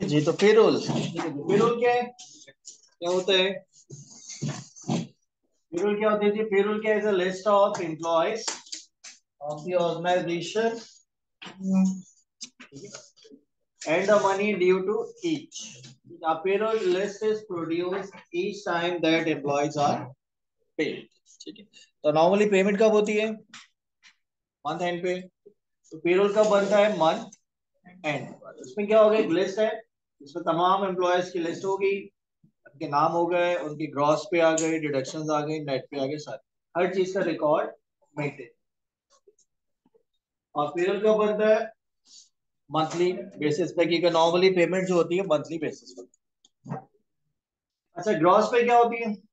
जी तो payroll, payroll क्या है, क्या होता है पेरोल, क्या होता है जी? पेरोल क्या है? List of employees of the organization and the money due to each. The payroll list is produced each time that employees are paid. ठीक है, तो नॉर्मली पेमेंट कब होती है? मंथ एंड पे। तो पेरोल कब बनता है? Month end. इसमें क्या होगा? एक लिस्ट है, इसमें तमाम एम्प्लॉयज की लिस्ट होगी, उनके नाम हो गए, उनकी ग्रॉस पे आ गई, डिडक्शंस आ गई, नेट पे आ गए, सारे हर चीज का रिकॉर्ड मेंटेन। और पेरोल कब बनता है? मंथली बेसिस पे, क्योंकि नॉर्मली पेमेंट जो होती है मंथली बेसिस पे। अच्छा, ग्रॉस पे क्या होती है?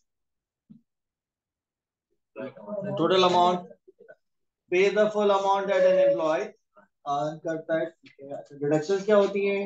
Total amount, pay the full amount that an employee earn करता है। डिडक्शंस क्या होती है?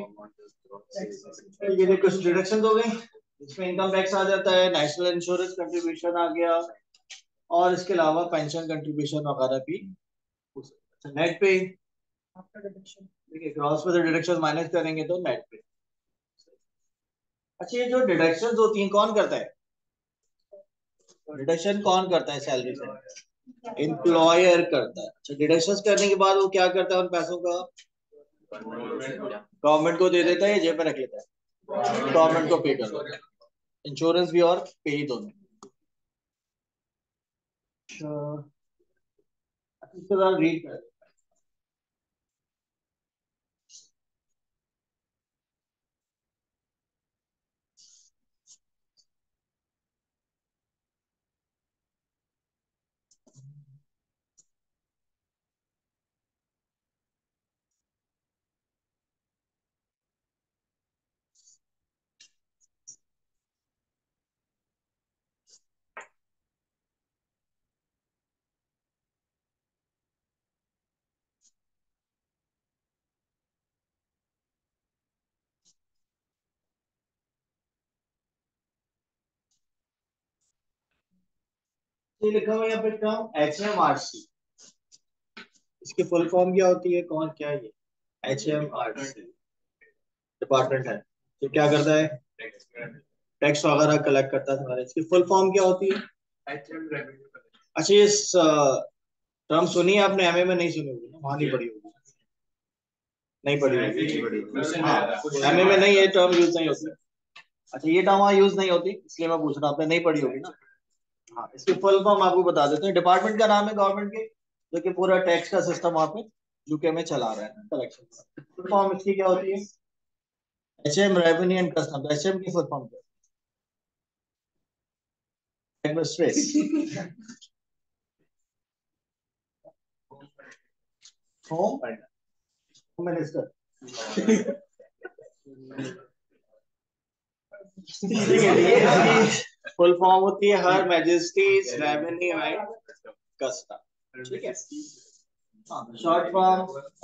ये कुछ डिडक्शन हो गई, इसमें इनकम टैक्स आ जाता है, नेशनल इंश्योरेंस कंट्रीब्यूशन आ गया, और इसके अलावा पेंशन कंट्रीब्यूशन वगैरह भी। नेट पे देखिए, ग्रॉस पे तो डिडक्शन माइनस करेंगे तो नेट पे। अच्छा, ये जो डिडक्शन होती हैं कौन करता है? डिडक्शन कौन करता है सैलरी से? एम्प्लॉयर करता है। अच्छा, डिडक्शन करने के बाद वो क्या करता है उन पैसों का? गवर्नमेंट को दे देता है या जेब में रख लेता है? गवर्नमेंट को पे कर देता है। इंश्योरेंस भी और पे ही दोनों। इसके बाद रीड कर। ये लिखा हुआ है यहाँ पे टर्म HMRC, इसकी फुल फॉर्म क्या होती है? कौन क्या है ये? HMRC डिपार्टमेंट है तो क्या करता है? टैक्स वगैरह कलेक्ट करता है तुम्हारे। इसकी फुल फॉर्म क्या होती है? अच्छा, ये टर्म सुनी है आपने? एमए में नहीं सुनी होगी ना, वहां नहीं पढ़ी होगी। नहीं पढ़ी होगी, हाँ एमए में नहीं, ये टर्म यूज नहीं होती। अच्छा, ये टर्म वहाँ यूज नहीं होती, इसलिए मैं पूछ रहा हूँ, आपने नहीं पढ़ी होगी ना। हाँ, इसकी फुल फॉर्म आपको बता देते हैं। डिपार्टमेंट का नाम है गवर्नमेंट के, जो कि पूरा टैक्स का सिस्टम वहाँ पे यूके में चला रहा है, कलेक्शन। फुल फॉर्म इसकी क्या होती है? HM revenue and custom. HM की फुल फॉर्म क्या है? Stress home minister. ठीक है, ये इसकी फुल फॉर्म होती है her majesty's revenue and custom. ठीक है, short form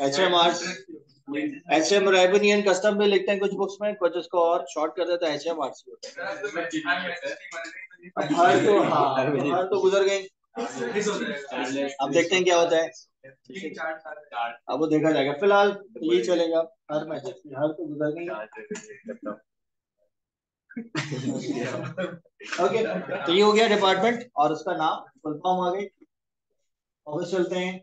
HM revenue and custom भी लिखते हैं कुछ बुक्स में, कुछ उसको और शॉर्ट कर देते हैं HMRC। अब हर तो, हाँ हर तो गुजर गई, अब देखते हैं क्या होता है। अब वो देखा जाएगा, फिलहाल ये चलेगा। हर मैजेस्टी, हर तो गुजर गई। ओके, तो ये हो गया डिपार्टमेंट और उसका नाम, फुल फॉर्म आ गई। ऑफिस चलते हैं।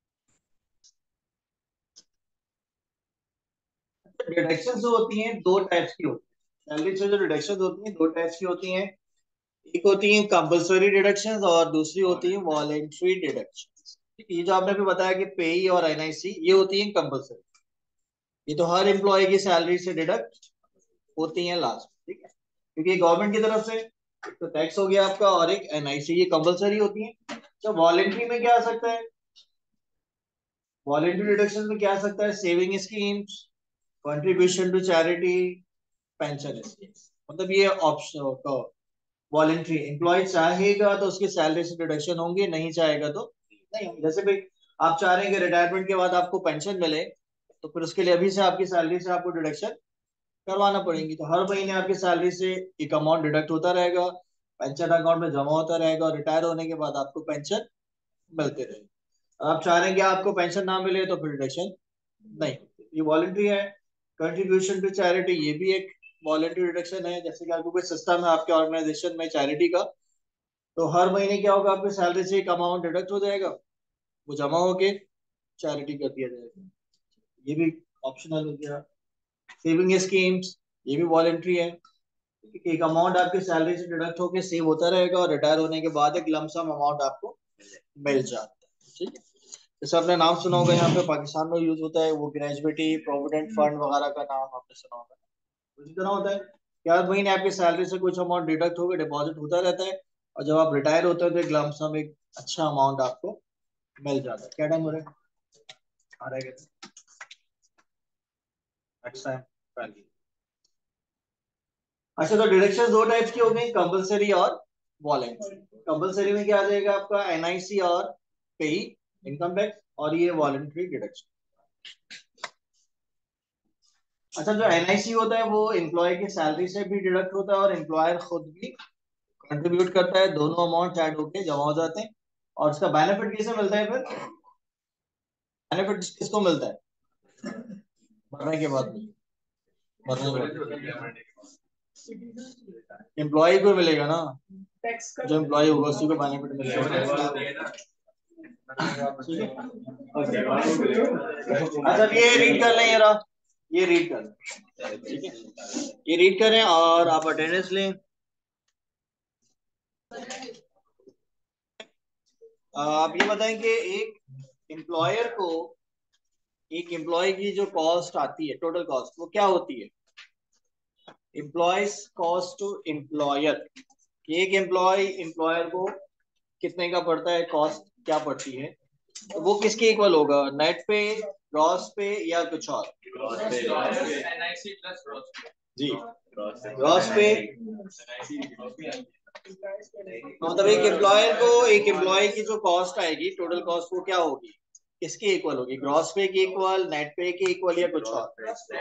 डिडक्शन जो होती हैं दो टाइप्स की होती है। सैलरी से जो डिडक्शन होती हैं दो टाइप्स की होती हैं। एक होती है कंपलसरी डिडक्शंस और दूसरी होती है वॉलेंट्री डिडक्शंस। ये जो आपने भी बताया कि पेई और एनआईसी, ये होती है कंपलसरी। ये तो हर एम्प्लॉय की सैलरी से डिडक्ट होती है लास्ट, ठीक है, क्योंकि गवर्नमेंट की तरफ से तो टैक्स हो गया आपका, और एक एनआईसी, ये कंपलसरी होती है। तो वॉलेंट्री में क्या आ सकता है? वॉलेंट्री डिडक्शन में क्या आ सकता है? Saving schemes, contribution to charity, pension scheme. मतलब ये ऑप्शन वॉलेंट्री, एम्प्लॉय चाहेगा तो उसकी सैलरी से डिडक्शन होंगे, नहीं चाहेगा तो नहीं होंगे। जैसे भाई आप चाह रहे हैं कि रिटायरमेंट के बाद आपको पेंशन मिले, तो फिर उसके लिए अभी से आपकी सैलरी से आपको डिडक्शन करवाना पड़ेगी। तो हर महीने आपकी सैलरी से एक अमाउंट डिडक्ट होता रहेगा, पेंशन अकाउंट में जमा होता रहेगा, और रिटायर होने के बाद आपको पेंशन मिलते रहेगी। आप चाह रहे हैं कि आपको पेंशन ना मिले तो फिर डिडक्शन नहीं होती। ये वॉलेंट्री है। कंट्रीब्यूशन टू चैरिटी, ये भी एक वॉलंटरी डिडक्शन है। जैसे कि आपको कोई सिस्टम है आपके ऑर्गेनाइजेशन में चैरिटी का, तो हर महीने क्या होगा, आपके सैलरी से एक अमाउंट डिडक्ट हो जाएगा, वो जमा होके चैरिटी कर दिया जाएगा। ये भी ऑप्शनल हो गया। सेविंग स्कीम्स, ये भी वॉलंटरी है। एक अमाउंट आपके सैलरी से डिडक्ट होके सेव होता रहेगा और रिटायर होने के बाद एक लमसम अमाउंट आपको मिल जाता है। ठीक है, जैसे आपने नाम सुना होगा, यहाँ पे पाकिस्तान में यूज होता है वो ग्रेजुएटी प्रोविडेंट फंड वगैरह का नाम आपने सुना होगा। उसी तरह होता है कि हर महीने आपकी सैलरी से कुछ अमाउंट डिडक्ट होकर डिपॉजिट होता रहता है, और जब आप रिटायर होते हो तो एक लमसम एक अच्छा अमाउंट आपको मिल जाता है। क्या टाइम हो रहा है, आ रहा है क्या नेक्स्ट टाइम? अच्छा, तो डिडक्शन दो टाइप्स की हो गई, कंपलसरी और वॉलेंटरी। कंपलसरी में क्या आ जाएगा आपका, एनआईसी और पेई इनकम टैक्स, और ये वॉलेंटरी डिडक्शन। अच्छा, जो एनआईसी होता है वो एम्प्लॉय की सैलरी से भी डिडक्ट होता है और एम्प्लॉयर खुद भी कंट्रीब्यूट करता है, दोनों अमाउंट ऐड होके जमा हो जाते हैं। और उसका बेनिफिट किसे मिलता है फिर, बेनिफिट किसको मिलता है, मरने के बाद, मरने के बाद एम्प्लॉय को मिलेगा ना, जो एम्प्लॉय होगा उसी को बेनिफिट मिलेगा। अच्छा, ये रीड कर लें जरा, ये रीड कर लें, ठीक है, ये रीड करें और आप अटेंडेंस लें। आप ये बताएं कि एम्प्लॉयर को एक एम्प्लॉय की जो कॉस्ट आती है, टोटल कॉस्ट, वो क्या होती है, एम्प्लॉयज कॉस्ट टू एम्प्लॉयर। एक एम्प्लॉयर को कितने का पड़ता है, कॉस्ट क्या पड़ती है, तो वो किसके इक्वल होगा, नेट पे, ग्रॉस पे, या कुछ और? जी, ग्रॉस पे। तो मतलब एक एम्प्लॉय की जो कॉस्ट आएगी, टोटल कॉस्ट, वो क्या होगी, किसके इक्वल होगी, ग्रॉस पे के इक्वल, नेट पे के इक्वल, या कुछ और?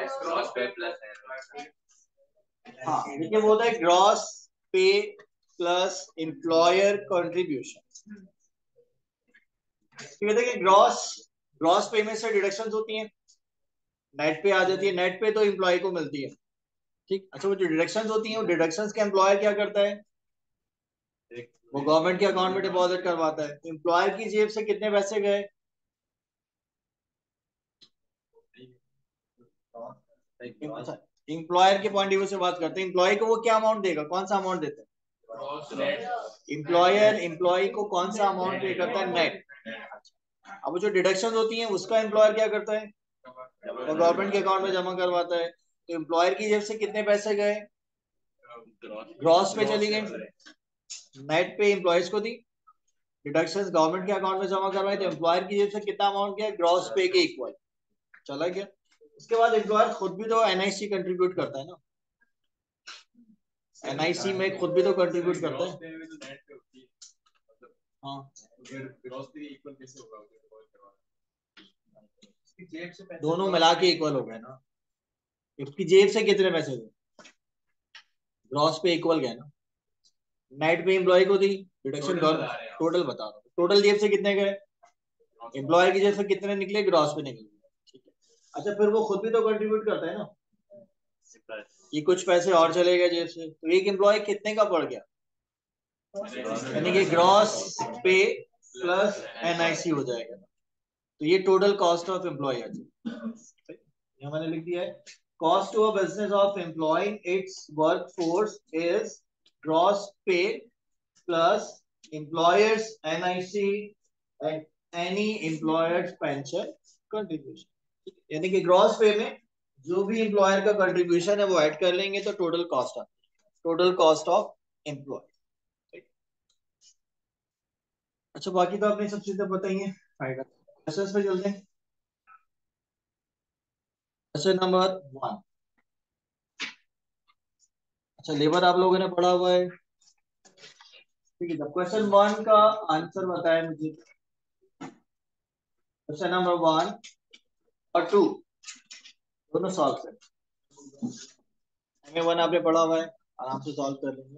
हाँ, देखिए वो होता है gross pay plus employer contribution. देखिए ग्रॉस ग्रॉस पे में से डिडक्शंस होती हैं, नेट पे आ जाती है, नेट पे तो एम्प्लॉय को मिलती है। ठीक, अच्छा, वो जो डिडक्शंस होती हैं, वो डिडक्शंस के एम्प्लॉयर क्या करता है, वो गवर्नमेंट के अकाउंट में डिपॉजिट करवाता है। तो एम्प्लॉयर की जेब से कितने पैसे गए, अच्छा, एम्प्लॉयर के पॉइंट ऑफ व्यू से बात करते हैं, एम्प्लॉय को वो क्या अमाउंट देगा, कौन सा अमाउंट देता है, एम्प्लॉयर एम्प्लॉय को कौन सा अमाउंट पे करता है, नेट। अब वो जो डिडक्शन होती हैं उसका एम्प्लॉयर क्या करता है, वो गवर्नमेंट के अकाउंट में जमा करवाता है। तो एम्प्लॉयर की जेब से कितने पैसे गए, ग्रॉस पे चली गई, नेट पे एम्प्लॉयज को दी, डिडक्शंस गवर्नमेंट के अकाउंट में जमा करवाए, तो एम्प्लॉयर की जेब से कितना अमाउंट गया, ग्रॉस पे के इक्वल चला गया। उसके बाद एम्प्लॉयर खुद भी तो एनआईसी कंट्रीब्यूट करता है ना, एनआईसी में खुद भी तो कंट्रीब्यूट करता है। हाँ, दोनों मिला के इक्वल हो गए ना, इसकी जेब से कितने पैसे गए, ग्रॉस पे इक्वल गए ना, नेट पे एम्प्लॉय को दी, डिडक्शन गवर्नमेंट, टोटल बता रहा हूँ, टोटल जेब से कितने गए, एम्प्लॉय की जेब से कितने निकले, ग्रॉस पे निकले। ठीक है, अच्छा, फिर वो खुद भी तो कंट्रीब्यूट करता है ना, ये कुछ पैसे और चले गए जेब से, तो एक एम्प्लॉय कितने का पड़ गया, यानी कि ग्रॉस पे प्लस एनआईसी हो जाएगा। तो ये टोटल कॉस्ट ऑफ एम्प्लॉय है, ये मैंने लिख दिया है, cost to a business of employing its work force is gross pay plus employers NIC and any employers pension contribution. यानी कि ग्रॉस पे में जो भी एम्प्लॉयर का कंट्रीब्यूशन है वो ऐड कर लेंगे तो टोटल कॉस्ट आती है, टोटल कॉस्ट ऑफ एम्प्लॉय। अच्छा, बाकी तो आपने सब चीजें बताई हैं, क्वेश्चन पे चलते हैं। Question number 1। अच्छा, लेबर आप लोगों ने पढ़ा हुआ है, ठीक है, क्वेश्चन 1 का आंसर बताएं मुझे। क्वेश्चन नंबर 1 और 2 दोनों सॉल्व करें, MA1 आपने पढ़ा हुआ है, आराम से सॉल्व कर लेंगे।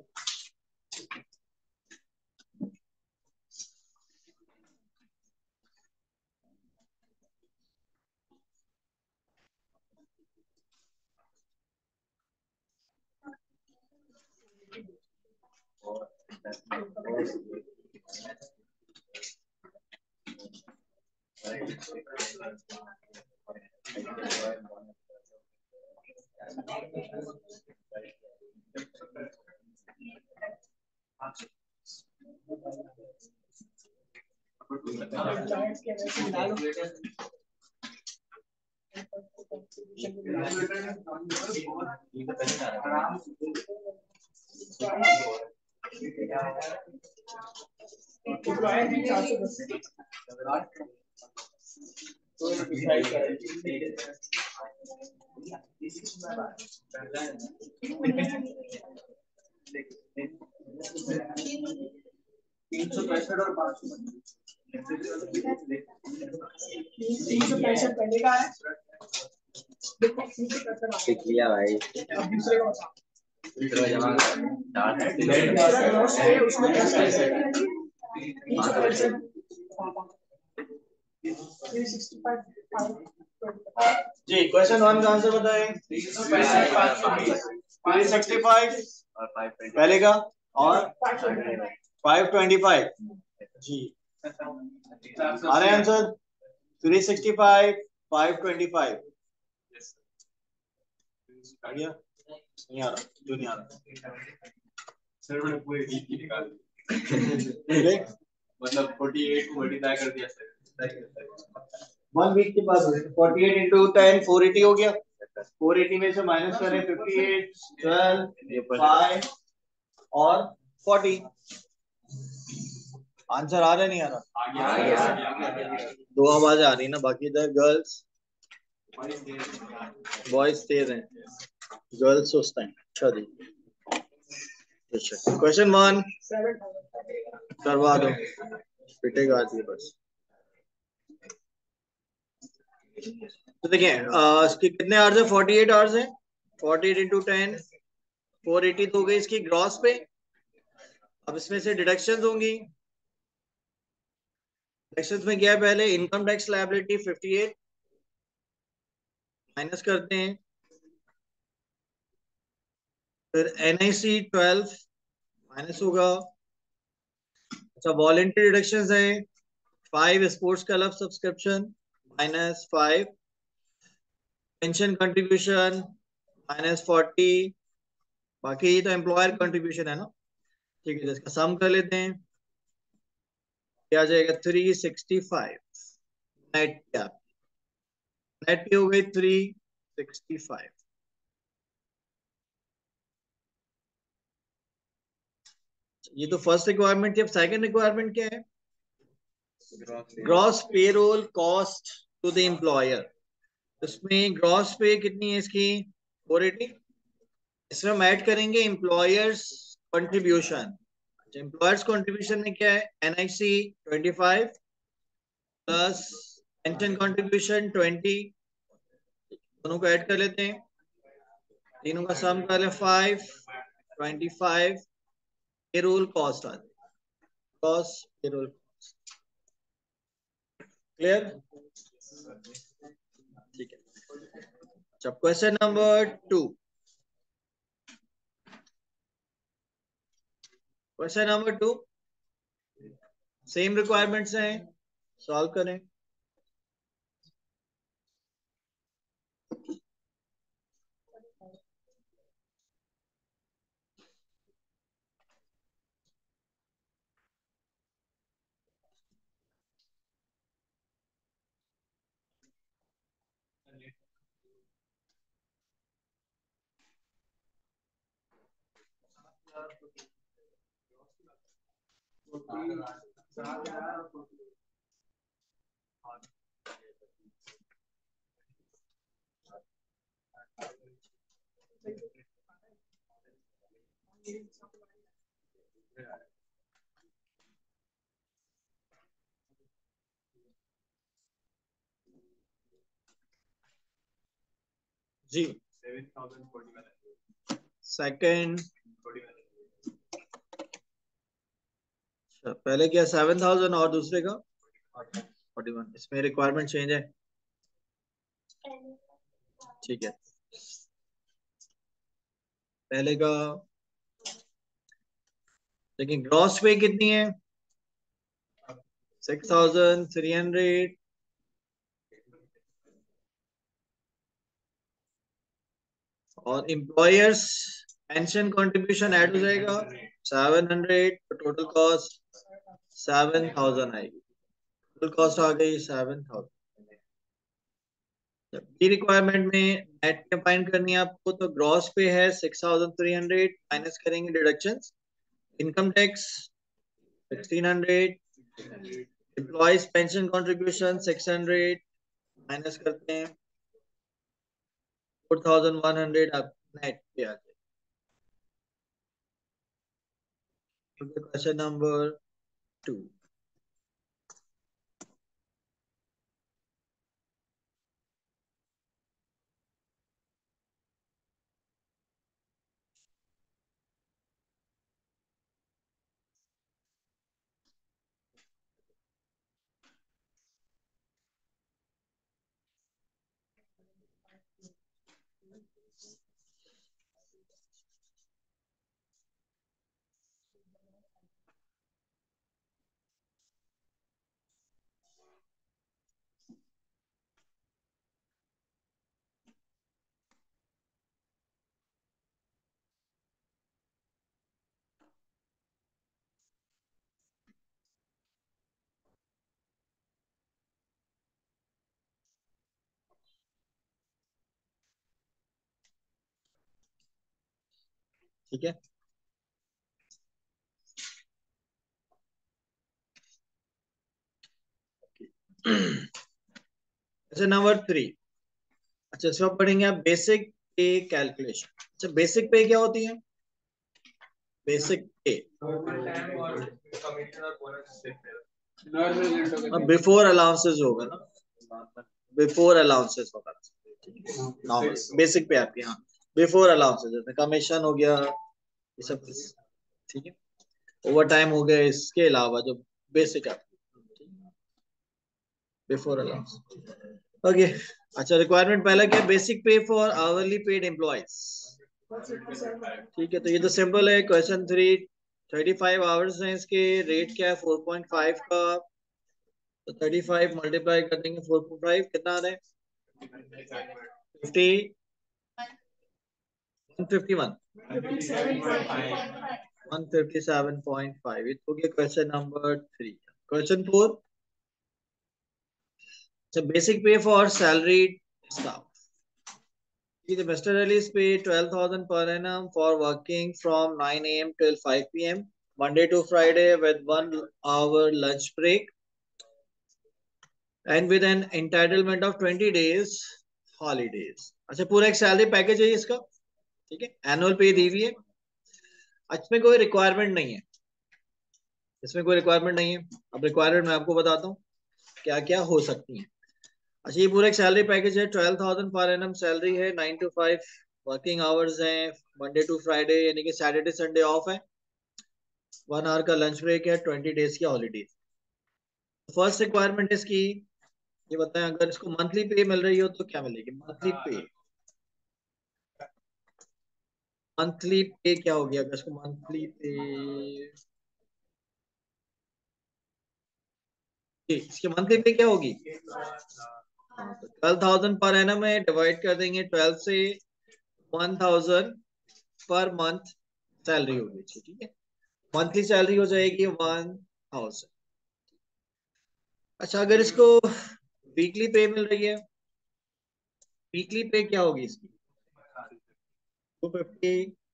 और 365 पहले का है, सीख लिया भाई। अब दूसरे का बता। उसमें 365 जी। क्वेश्चन 1 का आंसर बताएं। 365 और 520 पहले का और 525 जी। आ रहे आंसर 365 525 आ गया? नहीं आ रहा, जो नहीं आ रहा सर मैंने पूरी वीक की निकाल दी। मतलब 48 को मल्टीप्लाई कर दिया सर। 1 वीक के पास 48 इंटू 10 480 हो गया। 480 में से माइनस करें 58 12 5 और 40। आंसर आ रहा नहीं आ रहा? आ गया। दो आवाज आ रही ना, बाकी इधर गर्ल्स बॉयज तेज हैं, गर्ल्स सुस्त हैं। अच्छा जी, क्वेश्चन 1 करवा दो, पिटेगा आज ये बस। तो देखिए इसके कितने आवर्स है? 48 आवर्स है। 48 इंटू 10 480 तो हो गई इसकी ग्रॉस पे। अब इसमें से डिडक्शंस होंगी। डिडक्शंस में क्या है? पहले इनकम टैक्स लायबिलिटी 58 माइनस करते हैं, फिर NIC 12 माइनस होगा। अच्छा, वॉलंटरी डिडक्शंस है 5 sports club subscription minus 5, pension contribution minus 40, बाकी तो एम्प्लॉयर कंट्रीब्यूशन है ना। ठीक है, इसका सम कर लेते हैं, क्या आ जाएगा? 365 नेट क्या? नेट की हो गई 365। ये तो फर्स्ट रिक्वायरमेंट थी। अब सेकंड रिक्वायरमेंट क्या है? Gross payroll cost to the employer. इसमें ग्रॉस पे कितनी है इसकी? 480। इसमें हम ऐड करेंगे एम्प्लॉयर्स कंट्रीब्यूशन। एम्प्लॉयर्स कंट्रीब्यूशन में क्या है? NIC 25 प्लस पेंशन कंट्रीब्यूशन 20, दोनों को ऐड कर लेते हैं, तीनों का सम कर ले 5 25 पेरोल कॉस्ट आ जाए, कॉस्ट पेरोल कॉस्ट। क्लियर? ठीक है। अच्छा, question number 2। Question number 2 same requirements हैं, सॉल्व करें। जी, सेकंड पहले क्या 7000 और दूसरे का 41। इसमें रिक्वायरमेंट चेंज है। ठीक है, पहले का लेकिन ग्रॉस पे कितनी है? 6,300। और एम्प्लॉयर्स पेंशन कंट्रीब्यूशन ऐड हो जाएगा 700, तो टोटल कॉस्ट 7,000 आएगी। टोटल कॉस्ट आ गई 7,000। की रिक्वायरमेंट में नेट में फाइंड करनी है आपको, तो ग्रॉस पे है 6,300, माइनस करेंगे deduction. Income tax 1,600, employees pension contribution 600, minus करते हैं 4,100, आप नेट पे आ जाए। Question number 2। ठीक है। Question number 3। अच्छा, इसमें पढ़ेंगे आप बेसिक पे कैलकुलेशन। अच्छा, बेसिक पे क्या होती है? बेसिक पे बिफोर अलाउंसेस होगा ना, बिफोर अलाउंसेस होगा नॉर्मल। बेसिक पे आपके यहाँ बिफोर अलाउंसेस, जैसे कमीशन हो गया, ये सब। ठीक है, ओवर टाइम हो गया, इसके अलावा जो बेसिक आपकी बिफोर अलाउंस। ओके। अच्छा, रिक्वायरमेंट पहला क्या? Basic pay for hourly paid employees. ठीक है, तो ये तो सिंपल है। क्वेश्चन 3, 35 आवर्स हैं, इसके रेट क्या है 4.5 का। तो 35 मल्टीप्लाई कर देंगे 4.5, कितना आ रहा है? 50, 151, 157.5। ये तो हो गया क्वेश्चन नंबर 3। क्वेश्चन 4। अच्छा, basic pay for salaried staff. The Mr. Rallies pay 12,000 per annum for working from 9 a.m. till 5 p.m. Monday to Friday with 1 hour lunch break and with an entitlement of 20 days holidays. अच्छा, पूरा एक salary package है इसका। ठीक है, annual पे दी हुई है। इसमें कोई रिक्वायरमेंट नहीं है, इसमें कोई रिक्वायरमेंट नहीं है। अब रिक्वायरमेंट मैं आपको बताता हूँ क्या क्या हो सकती है। अच्छा, ये पूरा एक सैलरी पैकेज है। 12,000 पर एनम सैलरी है, 9 to 5 वर्किंग आवर्स हैं, मंडे टू फ्राइडे, यानी कि सैटरडे संडे ऑफ है, 1 आवर का लंच ब्रेक है, 20 डेज की हॉलीडेज। फर्स्ट रिक्वायरमेंट इसकी ये बताएं, अगर इसको मंथली पे मिल रही हो तो क्या मिलेगी? मंथली पे, मंथली पे क्या हो गया अगर इसको मंथली पे? इसकी मंथली पे क्या होगी? 12,000 पर एनम में डिवाइड कर देंगे 12 से, 1,000 पर मंथ सैलरी होगी। ठीक है, मंथली सैलरी हो जाएगी 1,000। अच्छा, अगर इसको वीकली पे मिल रही है, वीकली पे क्या होगी इसकी? 250।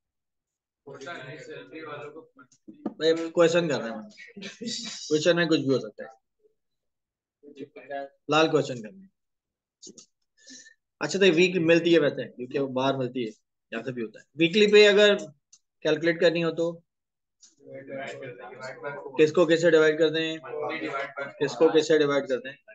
भाई क्वेश्चन कर रहे हैं, क्वेश्चन में कुछ भी हो सकता है, लाल क्वेश्चन करने हैं। अच्छा, तो वीक मिलती है वैसे, क्योंकि वो बाहर मिलती है, यहाँ से भी होता है। वीकली पे अगर कैलकुलेट करनी हो तो किसको किससे डिवाइड कर दें? किसको किससे डिवाइड कर दें?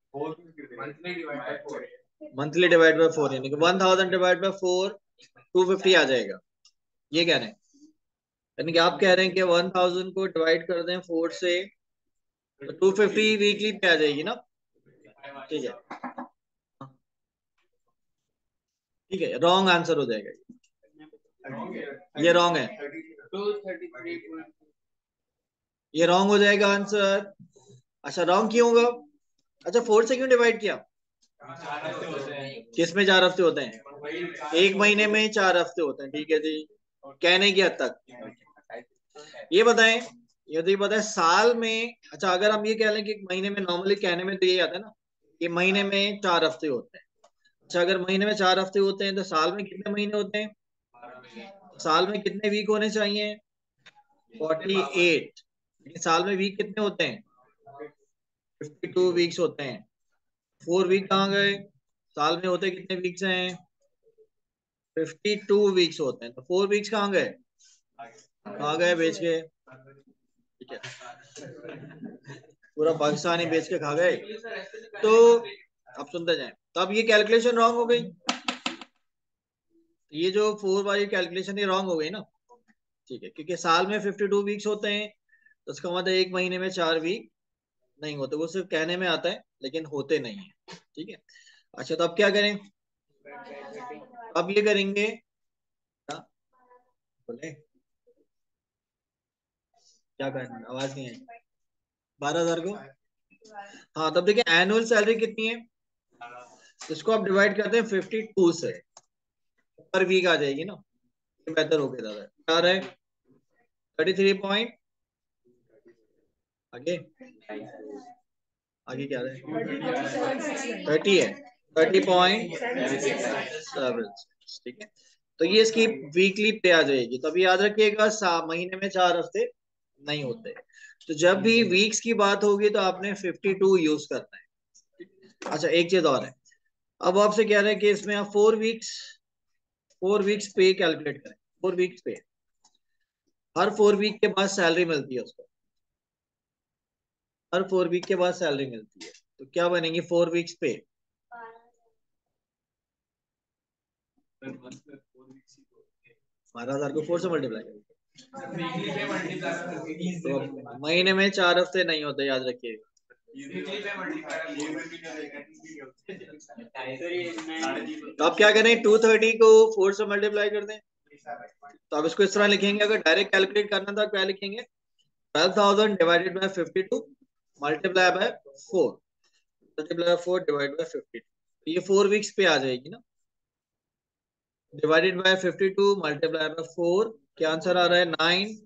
मंथली डिवाइड बाय 4, यानी कि 1,000 डिवाइड बाय 4, 250 आ जाएगा। ये कह रहे हैं, यानी कि आप कह रहे हैं कि 1,000 को डिवाइड कर दें 4 से, तो 250 वीकली पे आ जाएगी ना। ठीक है, ठीक है, रॉन्ग आंसर हो जाएगा ये रॉन्ग है। ये रॉन्ग हो जाएगा आंसर। अच्छा रॉन्ग क्यों होगा? अच्छा 4 से क्यों डिवाइड किया? किस में 4 हफ्ते होते हैं? एक महीने में 4 हफ्ते होते हैं, ठीक है जी। कहने की हद तक ये बताएं, यदि बताएं साल में, अच्छा अगर हम ये कह लें कि एक महीने में, नॉर्मली कहने में तो ये आता है ना कि महीने में 4 हफ्ते होते हैं। अच्छा अगर महीने में 4 हफ्ते होते हैं तो साल में कितने महीने होते हैं? साल में कितने वीक होने चाहिए? 48। लेकिन साल में वीक कितने होते हैं? 52 वीक्स होते हैं। 4 वीक कहाँ गए? साल में होते कितने वीक्स हैं? 52 वीक्स होते हैं, तो 4 वीक्स कहाँ गए? कहाँ गए बेच के? ठीक है, पूरा पाकिस्तान ही बेच के खा गए। तो अब सुनते जाएं, तो अब ये कैलकुलेशन रॉन्ग हो गई। ये जो 4 वाली कैलकुलेशन ये रॉन्ग हो गई ना, ठीक है, क्योंकि साल में 52 वीक्स होते हैं, तो उसका मतलब एक महीने में 4 वीक नहीं होते। वो सिर्फ कहने में आता है लेकिन होते नहीं है, ठीक है। अच्छा तो अब क्या करें? अब ये करेंगे, हाँ, बोले क्या करना, आवाज नहीं आई। 12,000 को, हाँ तब देखिए एनुअल सैलरी कितनी है, इसको आप डिवाइड करते हैं 52 से, पर वीक आ जाएगी ना, ये बेहतर हो गया दादा। क्या आ रहा है? 33 आगे, आगे क्या रहा है? 30 है, 30.7, ठीक है। तो ये इसकी वीकली पे आ जाएगी। तो अभी याद रखिएगा महीने में 4 हफ्ते नहीं होते, तो जब भी वीक्स की बात होगी तो आपने 52 यूज करना है। अच्छा एक चीज और है, अब आपसे कह रहे हैं कि इसमें आप 4 वीक्स पे कैलकुलेट करें। 4 वीक्स पे, हर 4 वीक के बाद सैलरी मिलती है उसको, हर 4 वीक के बाद सैलरी मिलती है। तो क्या बनेंगी 4 वीक्स पे? 12,000 को 4 से मल्टीप्लाई करें तो महीने में 4 हफ्ते नहीं होते, याद रखिएगा। तो आप क्या करें, 230 को 4 से मल्टीप्लाई कर दें। तो अब इसको इस तरह लिखेंगे, अगर डायरेक्ट कैलकुलेट करना था क्या लिखेंगे? 12,000 divided by 52 multiply by 4, multiply by 4 divide by 52। ये 4 वीक्स पे आ जाएगी ना, डिवाइडेड बाय 52 मल्टीप्लाई बाय 4, क्या आंसर आ रहा है?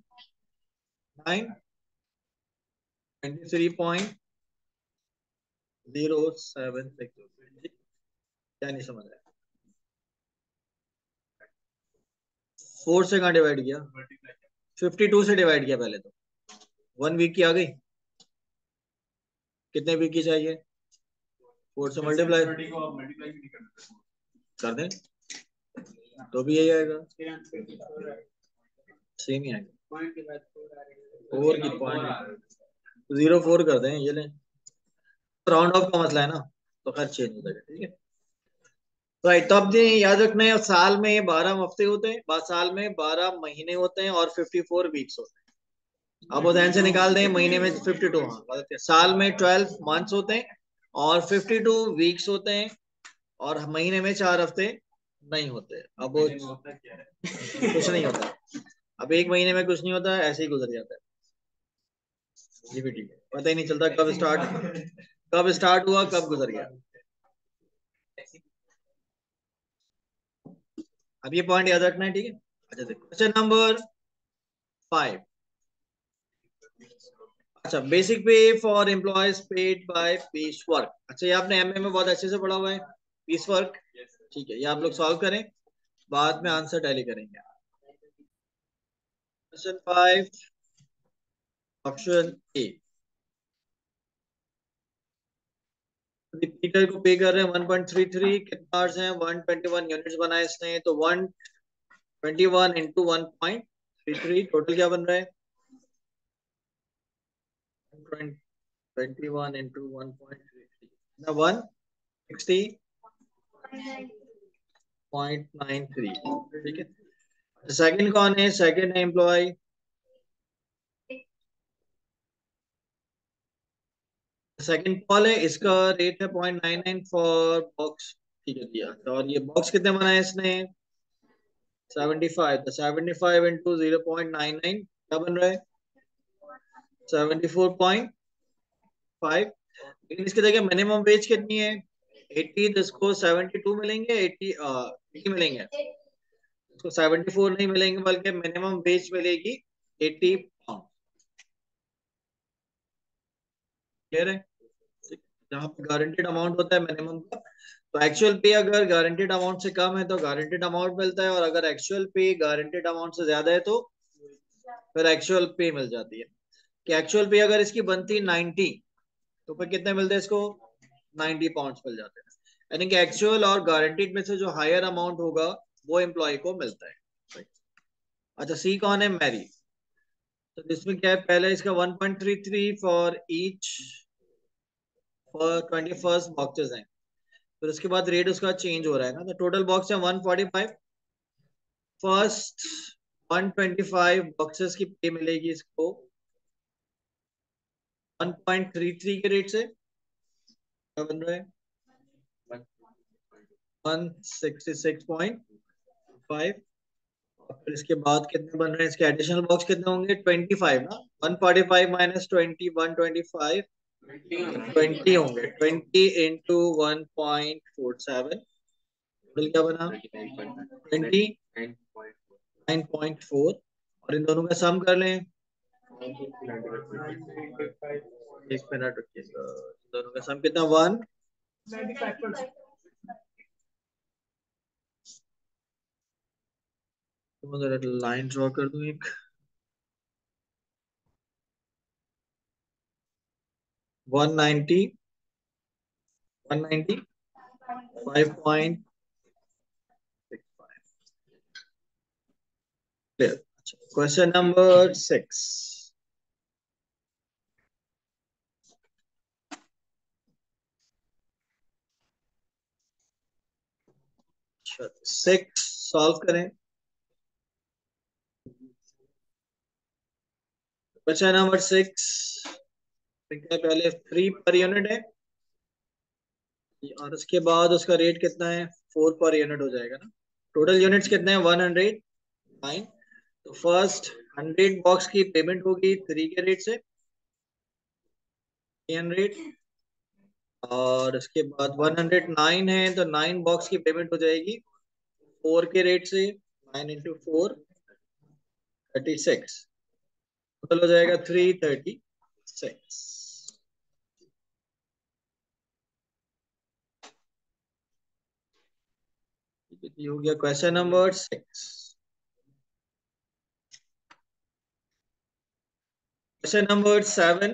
93.076। क्या नहीं समझ रहा? 4 से कहाँ डिवाइड किया? 52 से डिवाइड किया पहले तो। 1 वीक की आ गई, कितने वीक की चाहिए? 4 से मल्टीप्लाई कर दें तो भी यही आएगा, सेम ही आएगा। 4 की पॉइंट 0.4 कर दें, ये लें, राउंड ऑफ का मसला है ना, तो खैर चेंज हो जाएगा, ठीक है। राइट, तो अब याद रखना है, साल में 12 हफ्ते होते हैं, साल में 12 महीने होते हैं और 54 वीक्स होते हैं। अब वो ध्यान से निकाल दें, महीने में 52, हाँ गलत है, साल में 12 मंथ्स होते हैं और 52 वीक्स होते हैं, और महीने में 4 हफ्ते नहीं होते। अब वो कुछ नहीं होता, अब एक महीने में कुछ नहीं होता, ऐसे ही गुजर जाता है। ये भी ठीक है, पता ही नहीं चलता कब स्टार्ट हुआ कब गुजर गया। अब ये पॉइंट याद रखना है, ठीक है। अच्छा देखो, क्वेश्चन नंबर 5। अच्छा, basic pay for employees paid by piece work. अच्छा ये आपने एमए में बहुत अच्छे से पढ़ा हुआ है, पीस वर्क, ठीक है। ये आप लोग सॉल्व करें, बाद में आंसर टैली करेंगे। क्वेश्चन 5, ऑप्शन ए, पीटर को पे कर रहे हैं 1.33, कितना आवर्स हैं? 121 यूनिट्स बनाए इसने, तो 121 इंटू 1.33, टोटल क्या बन रहा है? 121 इंटू 1.33, 160.93, ठीक है। सेकंड कौन है? सेकंड एम्प्लॉय, सेकंड कॉल है, इसका रेट है 0.99 फॉर बॉक्स, ठीक है दिया। तो और ये बॉक्स कितने बनाए इसने? 75, तो 75 इंटू 0.99 क्या बन रहा है? 74.5। लेकिन इसकी जगह मिनिमम वेज कितनी है 80, तो इसको 72 मिलेंगे, 80 मिलेंगे, इसको 74 नहीं मिलेंगे, बल्कि मिनिमम वेज मिलेगी 80 पाउंड। क्लियर है? जहाँ पे गारंटेड अमाउंट होता है मिनिमम का, तो एक्चुअल पे अगर गारंटेड अमाउंट से कम है तो गारंटेड अमाउंट मिलता है, और अगर एक्चुअल पे गारंटेड अमाउंट से ज्यादा है तो फिर एक्चुअल पे मिल जाती है। कि एक्चुअल पे अगर इसकी बनती 90, तो फिर कितने मिलते हैं इसको 90 पाउंड मिल जाते हैं। यानी कि एक्चुअल और गारंटीड में से जो हायर अमाउंट होगा वो एम्प्लॉय को मिलता है। अच्छा, सी कौन है? मैरी। तो इसमें क्या है, पहले इसका 1.33 फॉर ईच फॉर 21 बॉक्सेस हैं, फिर उसके बाद रेट उसका चेंज हो रहा है ना, तो टोटल बॉक्स है 145। फर्स्ट 125 बॉक्सेस की पे मिलेगी इसको 1.33 के रेट से। क्या बन रहा है? 166.5। और फिर इसके बाद कितने बन रहे हैं इसके एडिशनल बॉक्स? कितने होंगे? 25 ना। 145 माइनस 20, 125, 20 होंगे। 20 इंटू 1.47, टोटल क्या बना? 29.4। और इन दोनों का सम कर लें। एक मिनट रुकिएगा, दोनों का सम कितना? 195। तो मैं जरा लाइन ड्रॉ कर दूं एक। 190, 195.65। क्लियर? Question number 6। अच्छा, 6 सॉल्व करें। क्वेश्चन नंबर 6, पहले 3 पर यूनिट है, और उसके बाद उसका रेट कितना है? 4 पर यूनिट हो जाएगा ना। टोटल यूनिट्स कितने हैं? 109। तो फर्स्ट 100 बॉक्स की पेमेंट होगी 3 के रेट से, 300। और उसके बाद 109 है, तो 9 बॉक्स की पेमेंट हो जाएगी 4 के रेट से। 9 इंटू 4, 36। टोटल हो जाएगा 336। ये हो गया क्वेश्चन नंबर 6। Question number 7।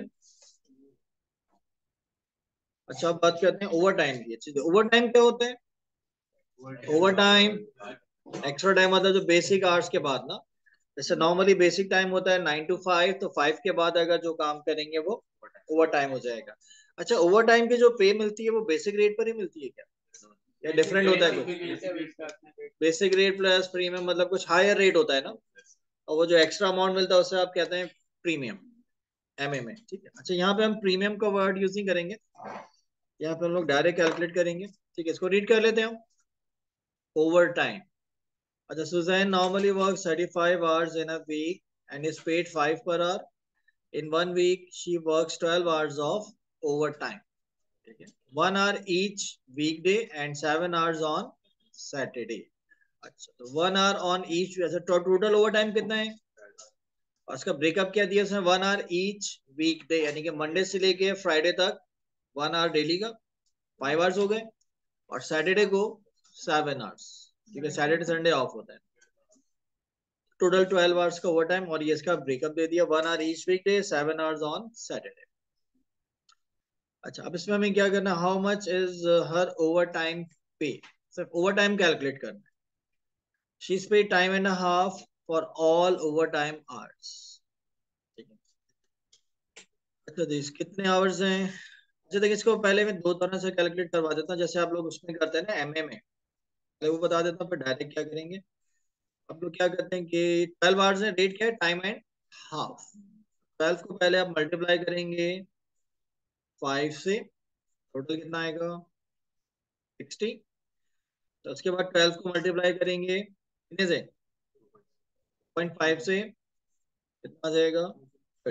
अच्छा, अब बात करते हैं ओवर टाइम की। अच्छी, ओवर टाइम क्या होता है? ओवर टाइम एक्स्ट्रा टाइम मतलब जो बेसिक आवर्स के बाद ना, जैसे नॉर्मली बेसिक टाइम होता है 9 to 5, तो 5 के बाद अगर जो काम करेंगे वो ओवर टाइम हो जाएगा। अच्छा, ओवर टाइम की जो पे मिलती है वो बेसिक रेट पर ही मिलती है क्या, या डिफरेंट होता है कुछ? बेसिक रेट प्लस प्रीमियम मतलब कुछ हायर रेट होता है ना, और वो जो एक्स्ट्रा अमाउंट मिलता है उसे आप कहते हैं प्रीमियम, एमए में। ठीक है। अच्छा, यहाँ पे हम प्रीमियम का वर्ड यूज नहीं करेंगे, यहाँ पे हम लोग डायरेक्ट कैलकुलेट करेंगे। ठीक है, इसको रीड कर लेते हैं हम। Overtime. अच्छा, Suzanne normally works 35 hours in a week and is paid 5 per hour. In 1 week, she works 12 hours of overtime. ठीक है, 1 hour each weekday and 7 hours on Saturday. अच्छा, तो 1 hour on each, अच्छा total overtime कितना है? और उसका breakup क्या दिया उसने? 1 hour each वीकडे, यानी कि मंडे से लेके फ्राइडे तक 1 hour डेली का, 5 hours हो गए। और सैटरडे को 7 hours, क्योंकि सैटरडे संडे ऑफ होता है। टोटल 12 आवर्स का ओवर टाइम, और ये इसका ब्रेकअप दे दिया 1 hour each weekday, 7 hours on Saturday. अच्छा, अब इसमें हमें क्या करना? How much is her overtime pay? सिर्फ ओवर टाइम कैलकुलेट करना है। She is paid time and half for all overtime hours. ठीक है। अच्छा, दिस कितने आवर्स हैं? अच्छा देखिए, इसको पहले मैं दो तरह से कैलकुलेट करवा देता हूँ, जैसे आप लोग उसमें करते हैं ना एमए में। पहले वो बता देता हूँ, फिर डायरेक्ट क्या करेंगे। आप लोग क्या करते हैं कि 12 आवर्स है, रेट क्या है? Time and half. 12 को पहले आप मल्टीप्लाई करेंगे 5 से, टोटल कितना आएगा? 60। तो उसके बाद 12 को मल्टीप्लाई करेंगे कितने से? 0.5 से, कितना आ जाएगा? 30।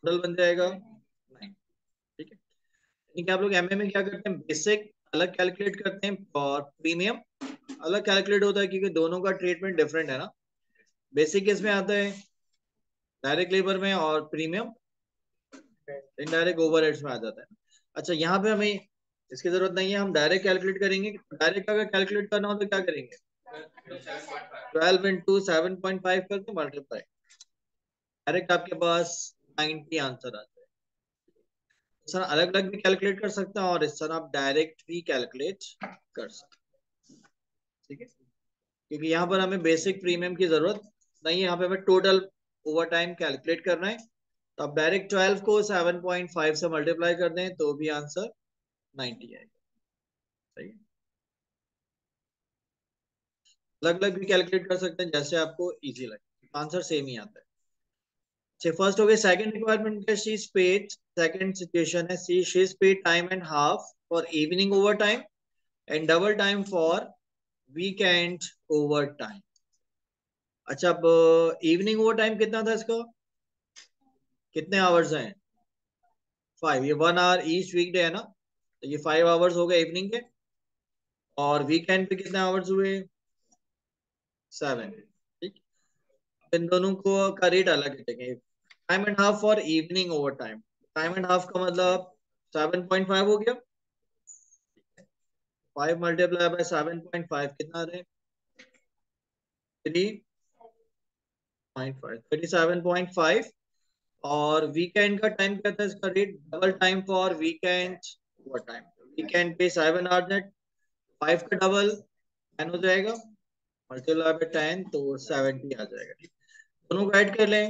टोटल बन जाएगा 9। ठीक है, ठीक है। आप लोग एमए में क्या करते हैं, बेसिक अलग कैलकुलेट करते हैं और प्रीमियम अलग कैलकुलेट होता है, क्योंकि दोनों का ट्रीटमेंट डिफरेंट है ना। बेसिक किस में आता है, डायरेक्ट लेबर में, और प्रीमियम इनडायरेक्ट ओवरहेड्स में आ जाता है। अच्छा, यहाँ पे हमें इसकी जरूरत नहीं है, हम डायरेक्ट कैलकुलेट करेंगे। डायरेक्ट अगर कैलकुलेट करना हो तो क्या करेंगे, 12 इंटू 7.5 करके मल्टीप्लाई, डायरेक्ट आपके पास 90 आंसर आ जाए। इस तरह अलग अलग भी कैलकुलेट कर सकते हैं और इस तरह आप डायरेक्ट भी कैलकुलेट कर सकते हैं। ठीक है, क्योंकि यहाँ पर हमें बेसिक प्रीमियम की जरूरत नहीं है, यहाँ पे हमें टोटल ओवर टाइम कैलकुलेट करना है। तो आप डायरेक्ट 12 को 7.5 से मल्टीप्लाई कर दें तो भी आंसर 90 आएगा। सही है, अलग अलग भी कैलकुलेट कर सकते हैं जैसे आपको इजी लगे, आंसर सेम ही आता है। फर्स्ट हो गया, सेकंड रिक्वायरमेंट का she is paid, second situation है she is paid time and half for evening overtime and double time for weekend overtime. अच्छा, अब इवनिंग ओवर टाइम कितना था इसका, कितने आवर्स हैं, 5, ये 1 आवर ईच वीकडे है ना, तो ये 5 आवर्स हो गए इवनिंग के। और वीकेंड पे कितने आवर्स हुए, 7। ठीक, इन दोनों को का रेट अलग है। Time and half for evening overtime, time and half का मतलब 7.5 हो गया, 5 मल्टीप्लाई बाय 7.5 कितना आ रहे हैं, 3.5, 37.5। और वीकेंड का टाइम क्या था इसका rate, double time for weekend overtime, weekend पे 7 आवर्स है, 5 का डबल 10 हो जाएगा, मल्टीप्लाई बाय 10 तो 70 आ जाएगा। ठीक, दोनों को ऐड कर लें,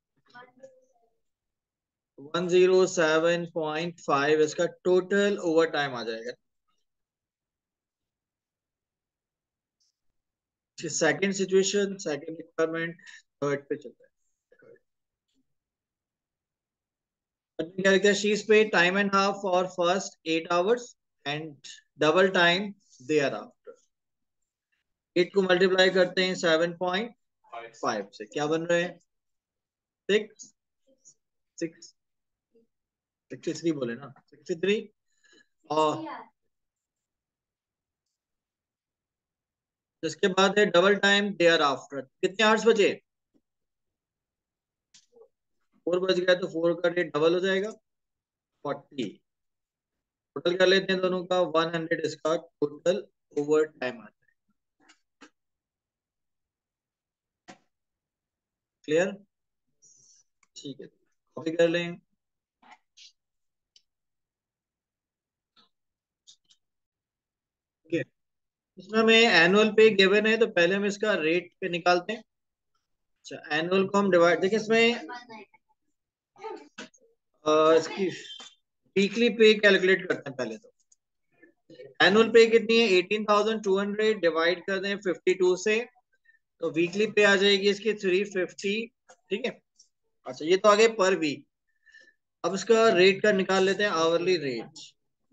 107.5 इसका टोटल ओवर टाइम आ जाएगा। Second situation, second requirement, third पे चलता है। क्या लिखा है, she is paid time and half for first 8 hours and double time thereafter. 8 को मल्टीप्लाई करते हैं 7.5 से, क्या बन रहे हैं, 6, 6, 63 बोले ना, 63। और इसके बाद है डबल टाइम देयर आफ्टर, कितने आवर्स बचे, 4 बज गया, तो 4 का रेट डबल हो जाएगा, 40। टोटल कर लेते हैं दोनों का, 100 इसका टोटल ओवर टाइम आता है। क्लियर, ठीक है, कॉपी कर लें। Okay. इसमें हमें एनुअल पे गिवन है, तो पहले हम इसका रेट पे निकालते हैं। अच्छा, एनुअल को हम डिवाइड, देखिए इसमें इसकी वीकली पे कैलकुलेट करते हैं पहले। तो एनुअल पे कितनी है, 18,200 डिवाइड कर दें 52 से, तो वीकली पे आ जाएगी इसकी 350। ठीक है, अच्छा ये तो आगे पर वीक। अब इसका रेट का निकाल लेते हैं, आवरली रेट।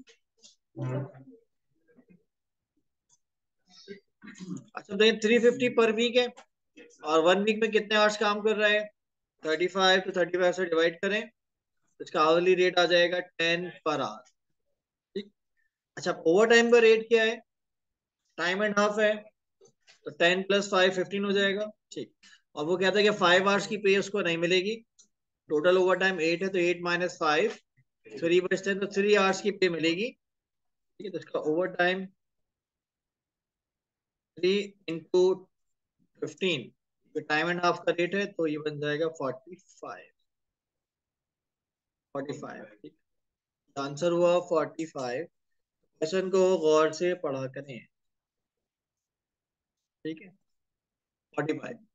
अच्छा, तो ये 350 पर वीक है, और 1 वीक में कितने आवर्स काम कर रहा है, 35, तो 35 से डिवाइड करें, तो इसका आवरली रेट आ जाएगा 10 पर आवर। ठीक, अच्छा ओवर टाइम का रेट क्या है, टाइम एंड हाफ है, तो 10 + 5 15 हो जाएगा। ठीक, और वो कहता है कि 5 आवर्स की पे उसको नहीं मिलेगी, टोटल ओवर टाइम 8 है, तो 8 - 5 3 बचते हैं, तो 3 आवर्स की पे मिलेगी। ठीक है, तो इसका overtime 3 × 15, time and half का रेट है, तो ये बन जाएगा 45, 45। ठीक, आंसर हुआ 45। क्वेश्चन को गौर से पढ़ा करें। ठीक है, 45।